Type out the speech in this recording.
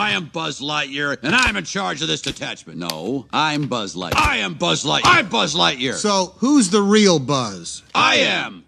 I am Buzz Lightyear, and I'm in charge of this detachment. No, I'm Buzz Lightyear. I am Buzz Lightyear. I'm Buzz Lightyear. So, who's the real Buzz? I am.